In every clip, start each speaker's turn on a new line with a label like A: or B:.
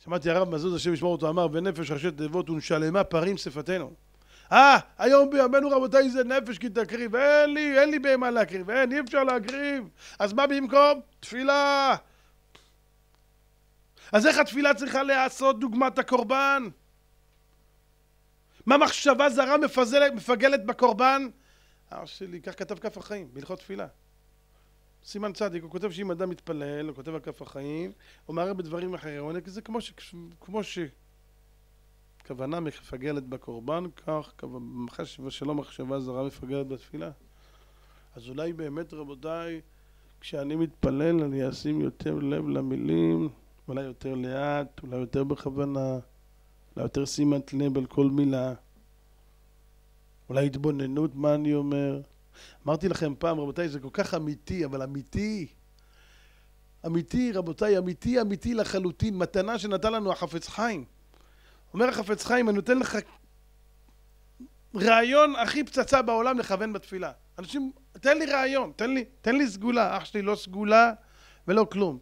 A: שמעתי הרב מזוז, השם ישמור אותו, אמר, ונפש ראשי תיבות ונשלמה פרים שפתנו. היום בימינו רבותיי זה נפש כי תקריב, אין לי בהמה להקריב, אי אפשר להקריב. אז מה במקום? תפילה. אז איך התפילה צריכה לעשות דוגמת הקורבן? מה מחשבה זרה מפגלת בקורבן? שלי, כך כתב כף החיים, בהלכות תפילה. סימן צדיק, הוא כותב שאם אדם מתפלל, הוא כותב על כף החיים, הוא מערב בדברים אחרים, זה כמו כוונה מפגלת בקורבן, כך שלא מחשבה זרה מפגלת בתפילה. אז אולי באמת רבותיי, כשאני מתפלל אני אשים יותר לב למילים, אולי יותר לאט, אולי יותר בכוונה, אולי יותר שימת לב על כל מילה, אולי התבוננות מה אני אומר. אמרתי לכם פעם רבותיי, זה כל כך אמיתי, אבל אמיתי רבותיי, אמיתי לחלוטין, מתנה שנתן לנו החפץ חיים. אומר החפץ חיים, אני נותן לך רעיון הכי פצצה בעולם לכוון בתפילה. אנשים, תן לי רעיון, תן לי סגולה. אח שלי לא סגולה ולא כלום.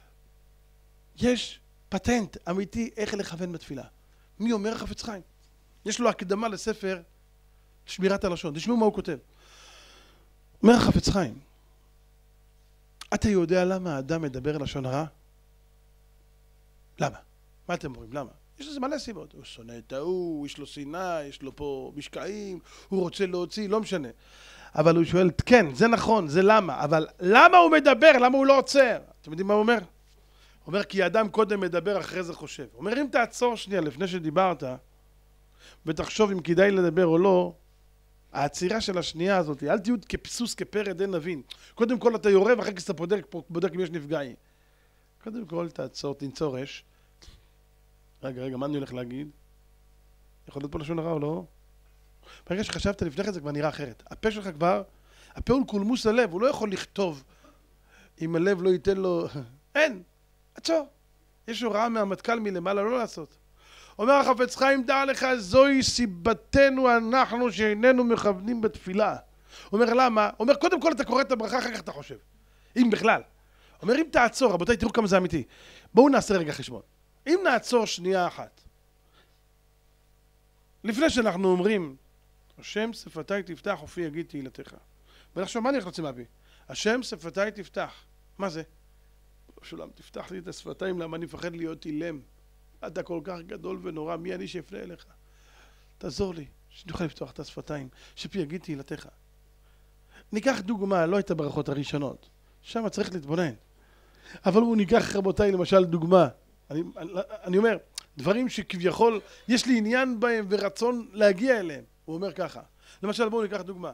A: יש פטנט אמיתי איך לכוון בתפילה. מי אומר החפץ חיים? יש לו הקדמה לספר שמירת הלשון. תשמעו מה הוא כותב. אומר החפץ חיים, אתה יודע למה האדם מדבר לשון הרע? למה? מה אתם אומרים? למה? יש לזה מלא סיבות. הוא שונא את ההוא, יש לו שנאה, יש לו פה משקעים, הוא רוצה להוציא, לא משנה. אבל הוא שואל, כן, זה נכון, זה למה, אבל למה הוא מדבר? למה הוא לא עוצר? אתם יודעים מה הוא אומר? הוא אומר, כי האדם קודם מדבר, אחרי זה חושב. הוא אומר, אם תעצור שנייה לפני שדיברת, ותחשוב אם כדאי לדבר או לא, העצירה של השנייה הזאת, אל תהיו כפסוס, כפרד, אין נבין. קודם כל אתה יורה, ואחר כך אתה בודק אם יש נפגעים. קודם כל תעצור, תנצור אש. רגע, מה אני הולך להגיד? יכול להיות פה לשון הרע או לא? ברגע שחשבת לפני זה כבר נראה אחרת. הפה שלך כבר, הפה הוא קולמוס ללב, הוא לא יכול לכתוב אם הלב לא ייתן לו... אין, עצור. יש הוראה מהמטכ"ל מלמעלה לא לעשות. אומר החפץ חיים, דע לך, זוהי סיבתנו אנחנו שאיננו מכוונים בתפילה. אומר למה? אומר קודם כל אתה קורא את הברכה, אחר כך אתה חושב. אם בכלל. אומר אם תעצור, רבותיי תראו כמה זה אמיתי. בואו נעשה רגע חשבון. אם נעצור שנייה אחת, לפני שאנחנו אומרים, השם שפתיי תפתח ופי יגיד תהילתך. ונחשוב מה אני רוצה מהפי? השם שפתיי תפתח. מה זה? שולם, תפתח לי את השפתיים, למה אני מפחד להיות אילם? אתה כל כך גדול ונורא, מי אני שיפנה אליך? תעזור לי, שנוכל לפתוח את השפתיים, שפי יגיד תהילתך. ניקח דוגמה, לא את הברכות הראשונות, שם צריך להתבונן. אבל הוא ניקח רבותיי למשל דוגמה, אני אומר, דברים שכביכול יש לי עניין בהם ורצון להגיע אליהם. הוא אומר ככה, למשל בואו ניקח דוגמה.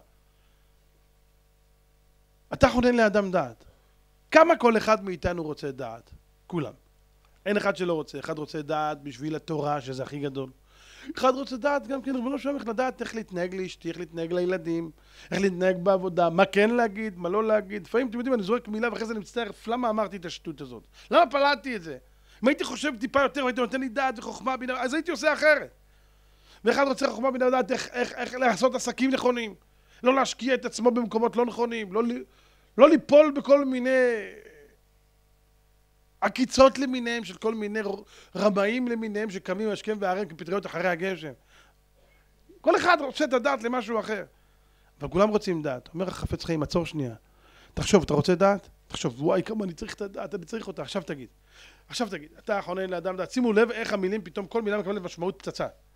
A: אתה חונן לאדם דעת. כמה כל אחד מאיתנו רוצה דעת? כולם. אין אחד שלא רוצה. אחד רוצה דעת בשביל התורה, שזה הכי גדול. אחד רוצה דעת גם כן, ריבונו של עולם, איך לדעת איך להתנהג לאשתי, איך להתנהג לילדים, איך להתנהג בעבודה, מה כן להגיד, מה לא להגיד. לפעמים אתם יודעים, אני זורק מילה ואחרי זה אני מצטער, למה אמרתי את השטות הזאת? למה פלטתי את זה? אם הייתי חושב טיפה יותר, הייתי נותן לי דעת וחוכמה בינה, אז הייתי עושה אחרת. ואחד רוצה חוכמה בינה לדעת איך לעשות עסקים נכונים, לא להשקיע את עצמו במקומות לא נכונים, לא ליפול בכל מיני עקיצות למיניהם של כל מיני רמאים למיניהם שקמים השכם והערב כפטריות אחרי הגשם. כל אחד רוצה את הדעת למשהו אחר. אבל כולם רוצים דעת. אומר החפץ חיים, עצור שנייה. תחשוב, אתה רוצה דעת? תחשוב, וואי, כמה אני צריך את הדעת, אני צריך אותה. עכשיו תגיד, אתה חונן לאדם דעת. שימו לב איך המילים פתאום, כל מילה מקבלת משמעות פצצה.